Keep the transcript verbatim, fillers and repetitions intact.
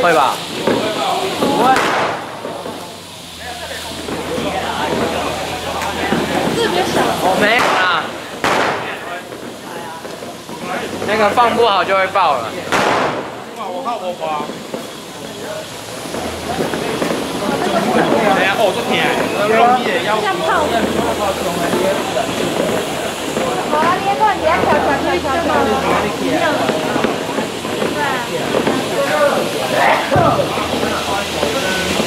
会吧？不会。 特别小。 我没有啦。那个放不好就会爆了。 我靠，我滑。哎呀，哦，这甜，容易的要。 像泡的。好啊，你看你要跳跳跳跳跳的。对。